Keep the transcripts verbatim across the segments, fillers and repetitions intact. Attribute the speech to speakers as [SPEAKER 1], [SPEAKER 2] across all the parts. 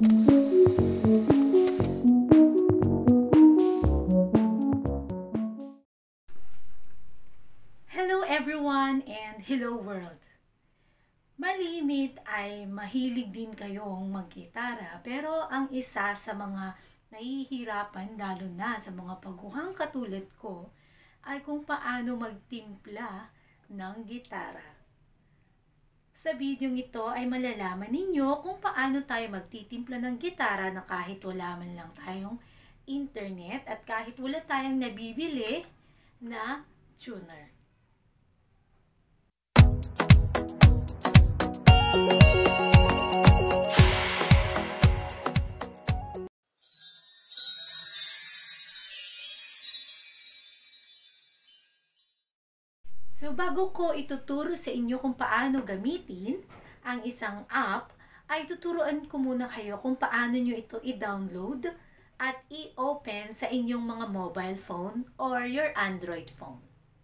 [SPEAKER 1] Hello everyone and hello world! Malimit ay mahilig din kayong maggitara, pero ang isa sa mga nahihirapan lalo na sa mga paguhang katulad ko ay kung paano magtimpla ng gitara. Sa bidyong ito ay malalaman ninyo kung paano tayo magtitimpla ng gitara na kahit wala man lang tayong internet at kahit wala tayong nabibili na tuner. So, bago ko ituturo sa inyo kung paano gamitin ang isang app, ay tuturuan ko muna kayo kung paano nyo ito i-download at i-open sa inyong mga mobile phone or your Android phone.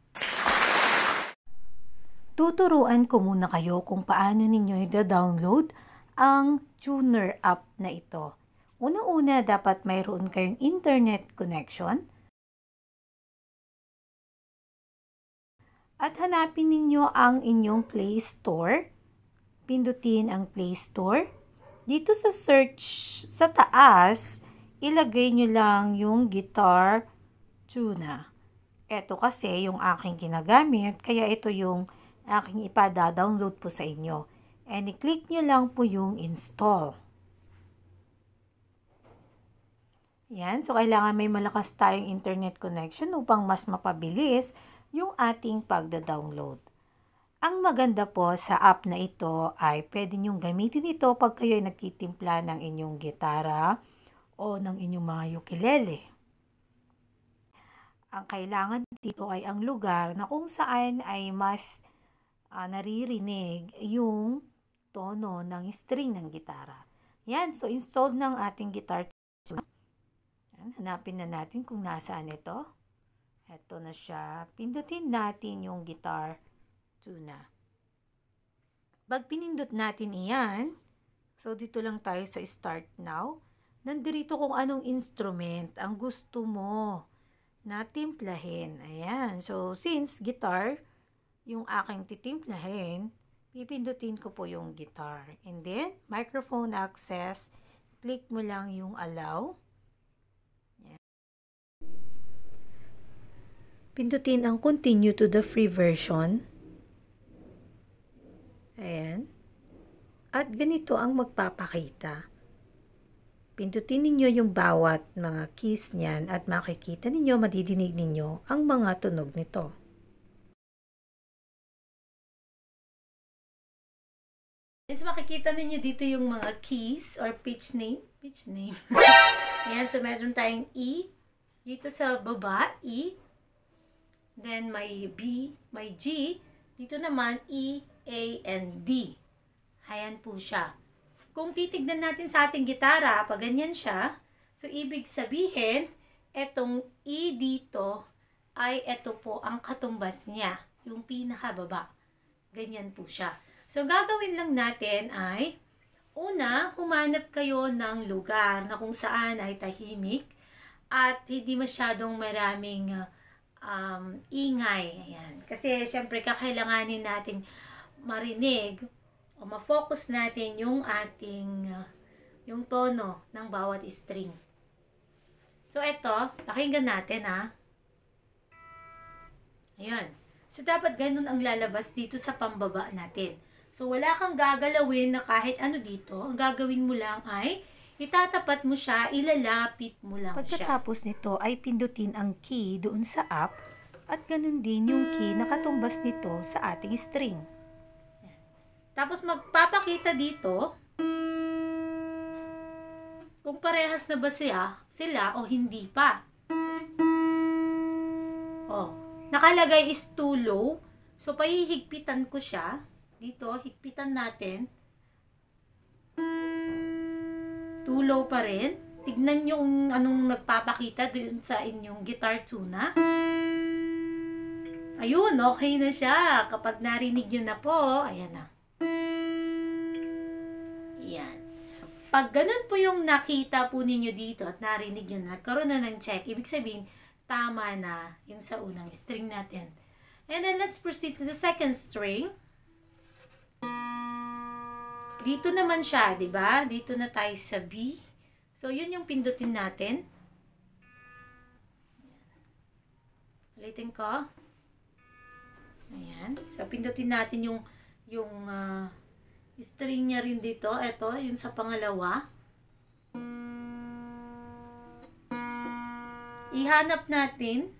[SPEAKER 1] Tuturuan ko muna kayo kung paano ninyo i-download ang tuner app na ito. Una-una, dapat mayroon kayong internet connection. At hanapin ninyo ang inyong Play Store. Pindutin ang Play Store. Dito sa search sa taas, ilagay nyo lang yung Guitar Tuna. Ito kasi yung aking ginagamit, kaya ito yung aking ipada-download po sa inyo. And i-click nyo lang po yung install. Yan. So, kailangan may malakas tayong internet connection upang mas mapabilis yung ating pagda-download. Ang maganda po sa app na ito ay pwede nyong gamitin ito pag kayo ay nagtitimpla ng inyong gitara o ng inyong mga ukulele. Ang kailangan dito ay ang lugar na kung saan ay mas uh, naririnig yung tono ng string ng gitara. Yan, so installed ng ating guitar. Yan, hanapin na natin kung nasaan ito. Ito na siya. Pindutin natin yung Guitar Tuna. Pag pinindot natin iyan, so dito lang tayo sa Start Now. Nandito kung anong instrument ang gusto mo na timplahin. Ayan. So, since guitar, yung aking titimplahin, pipindutin ko po yung guitar. And then, microphone access, click mo lang yung allow. Pindutin ang continue to the free version. Ayan. At ganito ang magpapakita. Pindutin ninyo yung bawat mga keys niyan at makikita ninyo, madidinig ninyo ang mga tunog nito. So, makikita ninyo dito yung mga keys or pitch name. Pitch name. Ayan. So, meron tayong E. Dito sa baba, E. Then, may B, may G. Dito naman, E, A, and D. Ayan po siya. Kung titignan natin sa ating gitara, pag ganyan siya, so, ibig sabihin, etong E dito, ay eto po ang katumbas niya. Yung pinakababa. Ganyan po siya. So, gagawin lang natin ay, una, humanap kayo ng lugar na kung saan ay tahimik at hindi masyadong maraming uh, Um, ingay. Ayan. Kasi, syempre, kakailanganin natin marinig o ma-focus natin yung ating, uh, yung tono ng bawat string. So, ito, pakinggan natin, ha. Ayan. So, dapat ganun ang lalabas dito sa pambaba natin. So, wala kang gagalawin na kahit ano dito. Ang gagawin mo lang ay itatapat mo siya, ilalapit mo lang siya. Pagkatapos nito ay pindutin ang key doon sa app at ganun din yung key na katumbas nito sa ating string. Tapos magpapakita dito kung parehas na ba siya, sila o hindi pa. Oh, nakalagay is too low. So, pahihigpitan ko siya. Dito, higpitan natin. Too low pa rin. Tignan nyo kung anong nagpapakita doon sa inyong Guitar Tuna. Ayun, okay na siya. Kapag narinig nyo na po, ayan na. Ayan. Pag ganun po yung nakita po ninyo dito at narinig nyo na nagkaroon na ng check, ibig sabihin, tama na yung sa unang string natin. And then, let's proceed to the second string. Dito naman siya, di ba? Dito na tayo sa B. So, yun yung pindutin natin. Ulitin ko. Ayan. So, pindutin natin yung yung uh, string niya rin dito. Ito, yung sa pangalawa. Ihanap natin.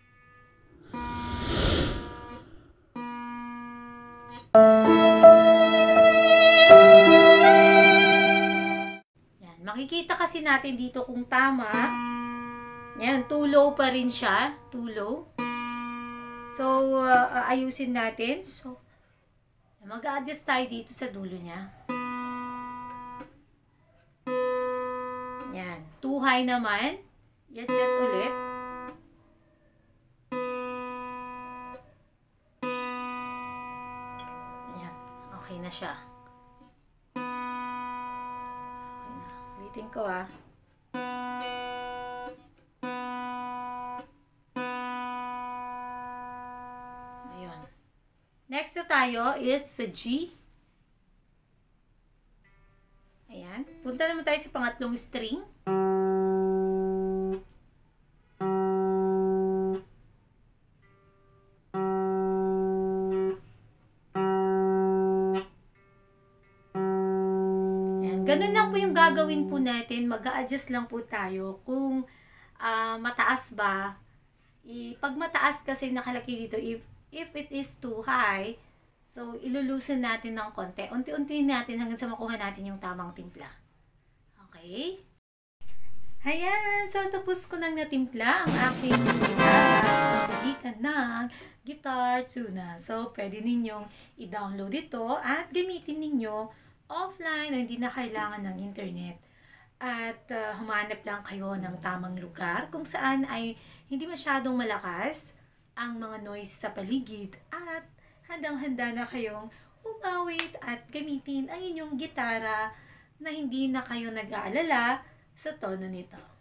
[SPEAKER 1] Yan. Makikita kasi natin dito kung tama. Yan, too low pa rin siya. Too low. So, uh, ayusin natin. So, mag-adjust tayo dito sa dulo niya. Yan. Too high naman. I-adjust ulit. Yan. Okay na siya. Okay na. Ulitin ko ah. Next na tayo is sa G. Ayan. Punta naman tayo sa pangatlong string. Ayan. Ganun lang po yung gagawin po natin. Mag-a-adjust lang po tayo kung uh, mataas ba. I pag mataas kasi nakalaki dito, if If it is too high, so ilulusin natin ng konti. Unti-unti natin hanggang sa makuha natin yung tamang timpla. Okay? Ayan! So, tapos ko nang natimpla ang aking gitara sa pamagitan ng Guitar Tuna. So, pwede ninyong i-download ito at gamitin ninyo offline o hindi na kailangan ng internet. At uh, humanap lang kayo ng tamang lugar kung saan ay hindi masyadong malakas ang mga noise sa paligid at handang-handa na kayong umawit at gamitin ang inyong gitara na hindi na kayo nag-aalala sa tono nito.